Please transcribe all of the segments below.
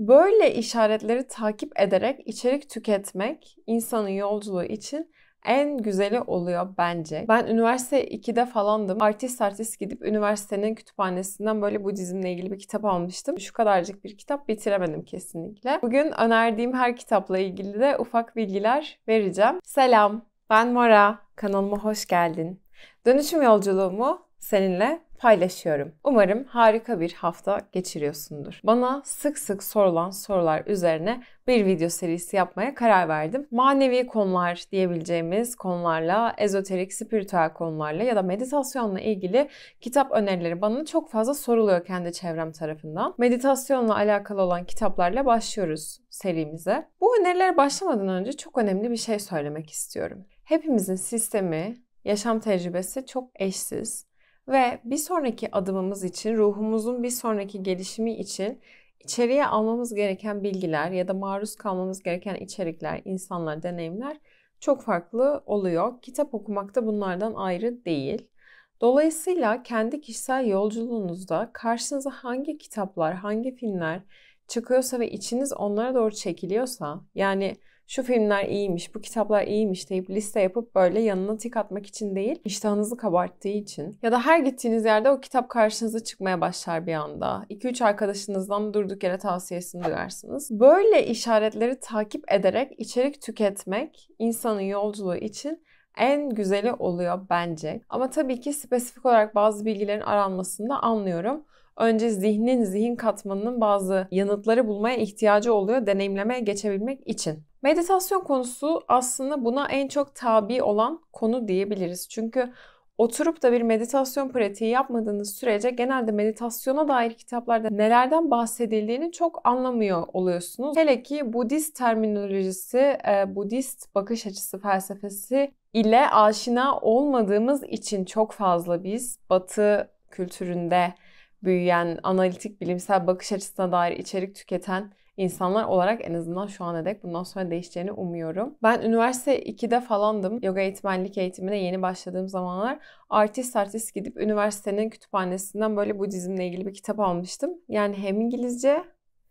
Böyle işaretleri takip ederek içerik tüketmek insanın yolculuğu için en güzeli oluyor bence. Ben üniversite 2'de falandım. Artist gidip üniversitenin kütüphanesinden böyle Budizmle ilgili bir kitap almıştım. Şu kadarcık bir kitap, bitiremedim kesinlikle. Bugün önerdiğim her kitapla ilgili de ufak bilgiler vereceğim. Selam, ben Mara. Kanalıma hoş geldin. Dönüşüm yolculuğumu seninle paylaşıyorum. Umarım harika bir hafta geçiriyorsundur. Bana sık sık sorulan sorular üzerine bir video serisi yapmaya karar verdim. Manevi konular diyebileceğimiz konularla, ezoterik, spiritüel konularla ya da meditasyonla ilgili kitap önerileri bana çok fazla soruluyor kendi çevrem tarafından. Meditasyonla alakalı olan kitaplarla başlıyoruz serimize. Bu önerilere başlamadan önce çok önemli bir şey söylemek istiyorum. Hepimizin sistemi, yaşam tecrübesi çok eşsiz. Ve bir sonraki adımımız için, ruhumuzun bir sonraki gelişimi için içeriye almamız gereken bilgiler ya da maruz kalmamız gereken içerikler, insanlar, deneyimler çok farklı oluyor. Kitap okumak da bunlardan ayrı değil. Dolayısıyla kendi kişisel yolculuğunuzda karşınıza hangi kitaplar, hangi filmler çıkıyorsa ve içiniz onlara doğru çekiliyorsa, yani şu filmler iyiymiş, bu kitaplar iyiymiş deyip liste yapıp böyle yanına tik atmak için değil, iştahınızı kabarttığı için ya da her gittiğiniz yerde o kitap karşınıza çıkmaya başlar bir anda. 2-3 arkadaşınızdan durduk yere tavsiyesini duyarsınız. Böyle işaretleri takip ederek içerik tüketmek insanın yolculuğu için en güzeli oluyor bence. Ama tabii ki spesifik olarak bazı bilgilerin aranmasını da anlıyorum. Önce zihin katmanının bazı yanıtları bulmaya ihtiyacı oluyor deneyimlemeye geçebilmek için. Meditasyon konusu aslında buna en çok tabi olan konu diyebiliriz. Çünkü oturup da bir meditasyon pratiği yapmadığınız sürece genelde meditasyona dair kitaplarda nelerden bahsedildiğini çok anlamıyor oluyorsunuz. Hele ki Budist terminolojisi, Budist bakış açısı, felsefesi ile aşina olmadığımız için çok fazla biz Batı kültüründe büyüyen, analitik, bilimsel bakış açısına dair içerik tüketen insanlar olarak en azından şu ana dek bundan sonra değişeceğini umuyorum. Ben üniversite 2'de falandım. Yoga eğitmenlik eğitimine yeni başladığım zamanlar artist gidip üniversitenin kütüphanesinden böyle Budizmle ilgili bir kitap almıştım. Yani hem İngilizce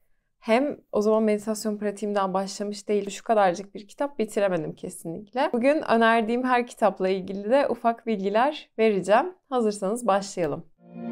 hem o zaman meditasyon pratiğim daha başlamış değil. Şu kadarcık bir kitap, bitiremedim kesinlikle. Bugün önerdiğim her kitapla ilgili de ufak bilgiler vereceğim. Hazırsanız başlayalım.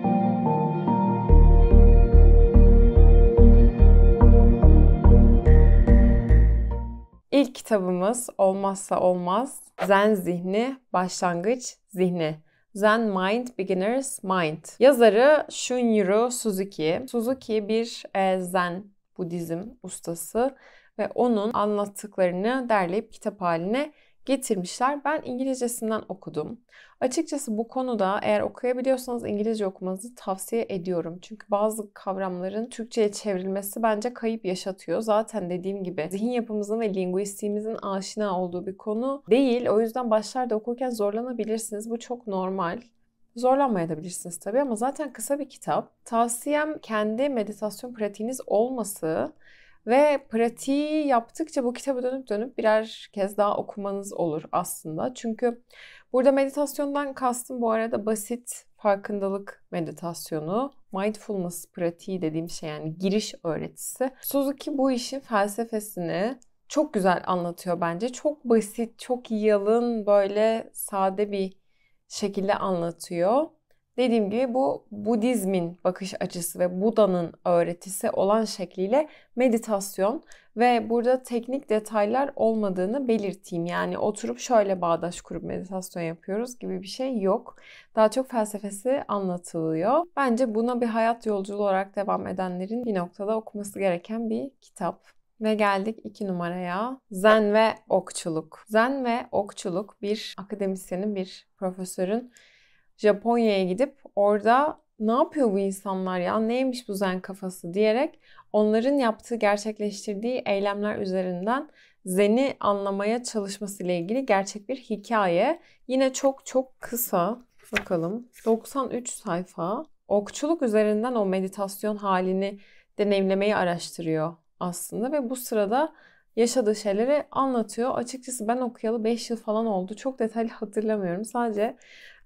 İlk kitabımız olmazsa olmaz Zen Zihni, Başlangıç Zihni. Zen Mind, Beginner's Mind. Yazarı Shunryu Suzuki. Suzuki bir Zen Budizm ustası ve onun anlattıklarını derleyip kitap haline getirmişler. Ben İngilizcesinden okudum. Açıkçası bu konuda eğer okuyabiliyorsanız İngilizce okumanızı tavsiye ediyorum. Çünkü bazı kavramların Türkçe'ye çevrilmesi bence kayıp yaşatıyor. Zaten dediğim gibi zihin yapımızın ve linguistiğimizin aşina olduğu bir konu değil. O yüzden başlarda okurken zorlanabilirsiniz. Bu çok normal. Zorlanmayabilirsiniz tabii ama zaten kısa bir kitap. Tavsiyem kendi meditasyon pratiğiniz olması ve pratiği yaptıkça bu kitabı dönüp birer kez daha okumanız olur aslında. Çünkü burada meditasyondan kastım bu arada basit farkındalık meditasyonu, mindfulness pratiği dediğim şey, yani giriş öğretisi. Suzuki bu işin felsefesini çok güzel anlatıyor bence. Çok basit, çok yalın, böyle sade bir şekilde anlatıyor. Dediğim gibi bu Budizmin bakış açısı ve Buda'nın öğretisi olan şekliyle meditasyon ve burada teknik detaylar olmadığını belirteyim. Yani oturup şöyle bağdaş kurup meditasyon yapıyoruz gibi bir şey yok. Daha çok felsefesi anlatılıyor. Bence buna bir hayat yolculuğu olarak devam edenlerin bir noktada okuması gereken bir kitap. Ve geldik 2 numaraya. Zen ve okçuluk. Zen ve okçuluk bir akademisyenin, bir profesörün Japonya'ya gidip orada ne yapıyor bu insanlar ya, neymiş bu zen kafası diyerek onların yaptığı, gerçekleştirdiği eylemler üzerinden Zen'i anlamaya çalışmasıyla ilgili gerçek bir hikaye. Yine çok kısa, bakalım 93 sayfa. Okçuluk üzerinden o meditasyon halini deneyimlemeyi araştırıyor aslında ve bu sırada yaşadığı şeyleri anlatıyor. Açıkçası ben okuyalı 5 yıl falan oldu. Çok detaylı hatırlamıyorum. Sadece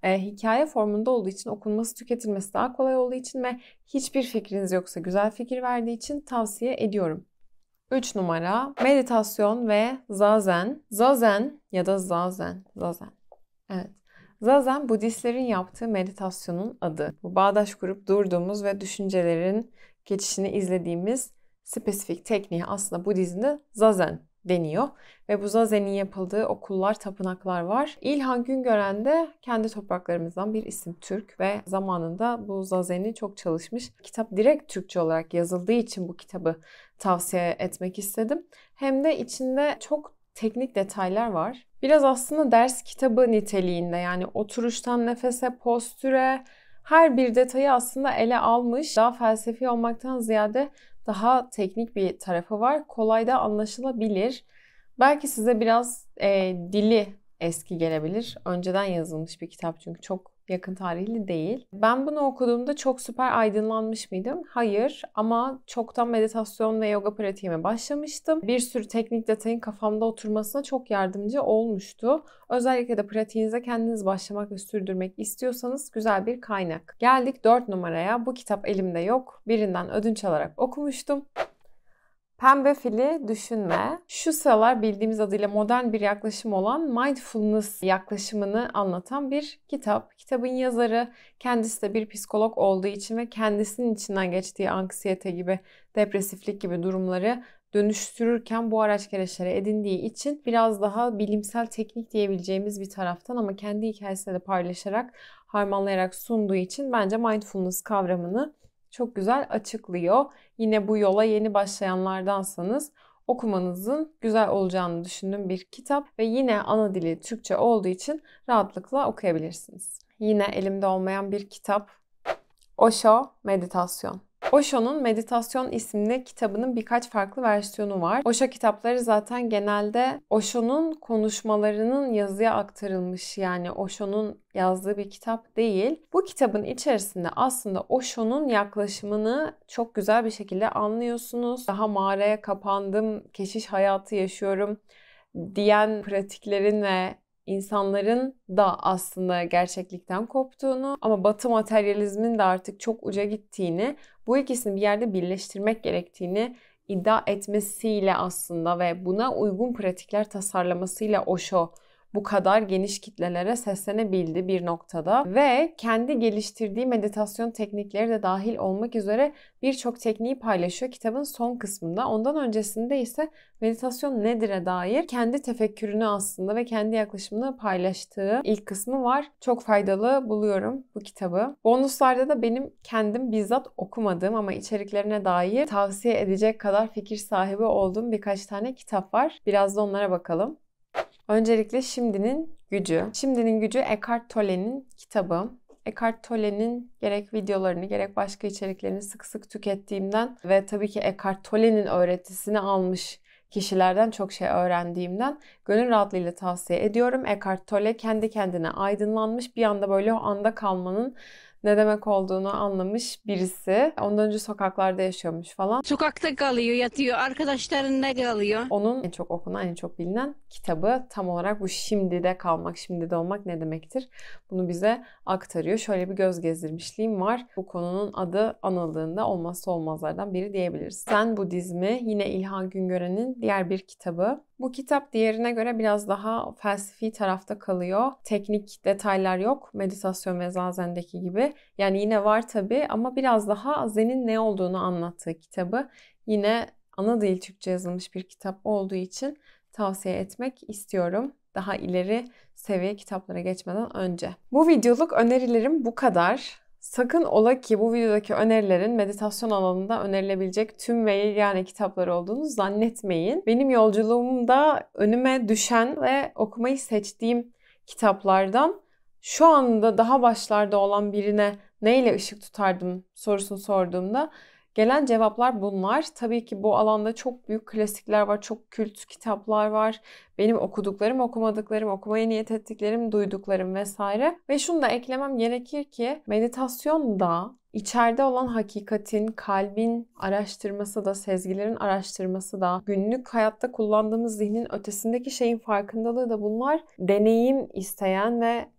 hikaye formunda olduğu için, okunması, tüketilmesi daha kolay olduğu için ve hiçbir fikriniz yoksa güzel fikir verdiği için tavsiye ediyorum. 3 numara meditasyon ve zazen. Zazen ya da zazen. Evet. Zazen Budistlerin yaptığı meditasyonun adı. Bu bağdaş kurup durduğumuz ve düşüncelerin geçişini izlediğimiz spesifik tekniğe aslında Budizm'de zazen deniyor. Ve bu zazenin yapıldığı okullar, tapınaklar var. İlhan Güngören de kendi topraklarımızdan bir isim, Türk ve zamanında bu zazeni çok çalışmış. Kitap direkt Türkçe olarak yazıldığı için bu kitabı tavsiye etmek istedim. Hem de içinde çok teknik detaylar var. Biraz aslında ders kitabı niteliğinde, yani oturuştan nefese, postüre, her bir detayı aslında ele almış. Daha felsefi olmaktan ziyade daha teknik bir tarafı var. Kolay da anlaşılabilir. Belki size biraz dili eski gelebilir. Önceden yazılmış bir kitap çünkü çok yakın tarihli değil. Ben bunu okuduğumda çok süper aydınlanmış mıydım? Hayır, ama çoktan meditasyon ve yoga pratiğime başlamıştım. Bir sürü teknik detayın kafamda oturmasına çok yardımcı olmuştu. Özellikle de pratiğinize kendiniz başlamak ve sürdürmek istiyorsanız güzel bir kaynak. Geldik 4 numaraya. Bu kitap elimde yok. Birinden ödünç alarak okumuştum. Pembe Fili Düşünme. Şu sıralar bildiğimiz adıyla modern bir yaklaşım olan mindfulness yaklaşımını anlatan bir kitap. Kitabın yazarı kendisi de bir psikolog olduğu için ve kendisinin içinden geçtiği anksiyete gibi, depresiflik gibi durumları dönüştürürken bu araç gereçleri edindiği için biraz daha bilimsel teknik diyebileceğimiz bir taraftan ama kendi hikayesini de paylaşarak, harmanlayarak sunduğu için bence mindfulness kavramını çok güzel açıklıyor. Yine bu yola yeni başlayanlardansanız okumanızın güzel olacağını düşündüğüm bir kitap ve yine ana dili Türkçe olduğu için rahatlıkla okuyabilirsiniz. Yine elimde olmayan bir kitap. Osho Meditasyon. Osho'nun Meditasyon isimli kitabının birkaç farklı versiyonu var. Osho kitapları zaten genelde Osho'nun konuşmalarının yazıya aktarılmış, yani Osho'nun yazdığı bir kitap değil. Bu kitabın içerisinde aslında Osho'nun yaklaşımını çok güzel bir şekilde anlıyorsunuz. Daha mağaraya kapandım, keşiş hayatı yaşıyorum diyen pratiklerin ve insanların da aslında gerçeklikten koptuğunu ama Batı materyalizmin de artık çok uca gittiğini, bu ikisini bir yerde birleştirmek gerektiğini iddia etmesiyle aslında ve buna uygun pratikler tasarlamasıyla Osho bu kadar geniş kitlelere seslenebildi bir noktada ve kendi geliştirdiği meditasyon teknikleri de dahil olmak üzere birçok tekniği paylaşıyor kitabın son kısmında. Ondan öncesinde ise meditasyon nedir'e dair kendi tefekkürünü aslında ve kendi yaklaşımını paylaştığı ilk kısmı var. Çok faydalı buluyorum bu kitabı. Bonuslarda da benim kendim bizzat okumadığım ama içeriklerine dair tavsiye edecek kadar fikir sahibi olduğum birkaç tane kitap var. Biraz da onlara bakalım. Öncelikle Şimdinin Gücü. Şimdinin Gücü Eckhart Tolle'nin kitabı. Eckhart Tolle'nin gerek videolarını gerek başka içeriklerini sık sık tükettiğimden ve tabii ki Eckhart Tolle'nin öğretisini almış kişilerden çok şey öğrendiğimden gönül rahatlığıyla tavsiye ediyorum. Eckhart Tolle kendi kendine aydınlanmış, bir anda böyle o anda kalmanın ne demek olduğunu anlamış birisi. Ondan önce sokaklarda yaşıyormuş falan. Sokakta kalıyor, yatıyor, arkadaşlarında kalıyor. Onun en çok okunan, en çok bilinen kitabı tam olarak bu şimdide kalmak, şimdide olmak ne demektir? Bunu bize aktarıyor. Şöyle bir göz gezdirmişliğim var. Bu konunun adı anıldığında olmazsa olmazlardan biri diyebiliriz. Zen Budizmi yine İlhan Güngören'in diğer bir kitabı. Bu kitap diğerine göre biraz daha felsefi tarafta kalıyor. Teknik detaylar yok. Meditasyon ve Zazen'deki gibi. Yani yine var tabii ama biraz daha Zen'in ne olduğunu anlattığı kitabı. Yine ana dil Türkçe yazılmış bir kitap olduğu için tavsiye etmek istiyorum. Daha ileri seviye kitaplara geçmeden önce. Bu videoluk önerilerim bu kadar. Sakın ola ki bu videodaki önerilerin meditasyon alanında önerilebilecek tüm ve yegane kitaplar olduğunu zannetmeyin. Benim yolculuğumda önüme düşen ve okumayı seçtiğim kitaplardan şu anda daha başlarda olan birine neyle ışık tutardım sorusunu sorduğumda gelen cevaplar bunlar. Tabii ki bu alanda çok büyük klasikler var, çok kült kitaplar var. Benim okuduklarım, okumadıklarım, okumaya niyet ettiklerim, duyduklarım vesaire. Ve şunu da eklemem gerekir ki meditasyon da içeride olan hakikatin, kalbin araştırması da, sezgilerin araştırması da, günlük hayatta kullandığımız zihnin ötesindeki şeyin farkındalığı da bunlar deneyim isteyen ve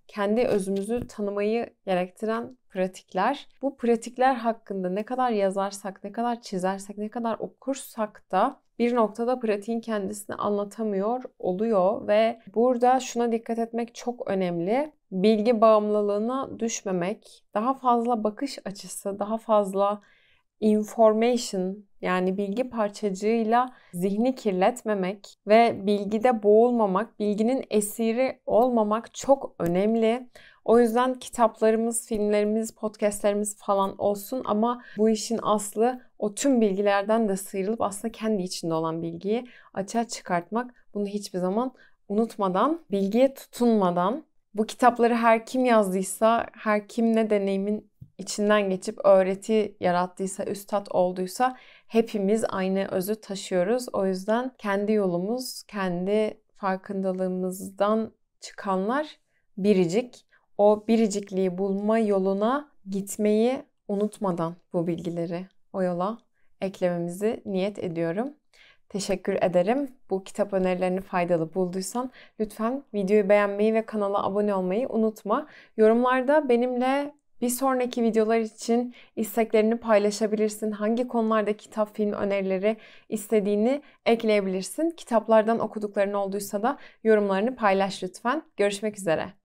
kendi özümüzü tanımayı gerektiren pratikler. Bu pratikler hakkında ne kadar yazarsak, ne kadar çizersek, ne kadar okursak da bir noktada pratiğin kendisini anlatamıyor oluyor ve burada şuna dikkat etmek çok önemli. Bilgi bağımlılığına düşmemek, daha fazla bakış açısı, daha fazla information yani bilgi parçacığıyla zihni kirletmemek ve bilgide boğulmamak, bilginin esiri olmamak çok önemli. O yüzden kitaplarımız, filmlerimiz, podcastlerimiz falan olsun ama bu işin aslı o tüm bilgilerden de sıyrılıp aslında kendi içinde olan bilgiyi açığa çıkartmak. Bunu hiçbir zaman unutmadan, bilgiye tutunmadan, bu kitapları her kim yazdıysa, her kim ne deneyimin içinden geçip öğreti yarattıysa, üstad olduysa hepimiz aynı özü taşıyoruz. O yüzden kendi yolumuz, kendi farkındalığımızdan çıkanlar biricik. O biricikliği bulma yoluna gitmeyi unutmadan bu bilgileri o yola eklememizi niyet ediyorum. Teşekkür ederim. Bu kitap önerilerini faydalı bulduysan lütfen videoyu beğenmeyi ve kanala abone olmayı unutma. Yorumlarda benimle bir sonraki videolar için isteklerini paylaşabilirsin. Hangi konularda kitap, film önerileri istediğini ekleyebilirsin. Kitaplardan okudukların olduysa da yorumlarını paylaş lütfen. Görüşmek üzere.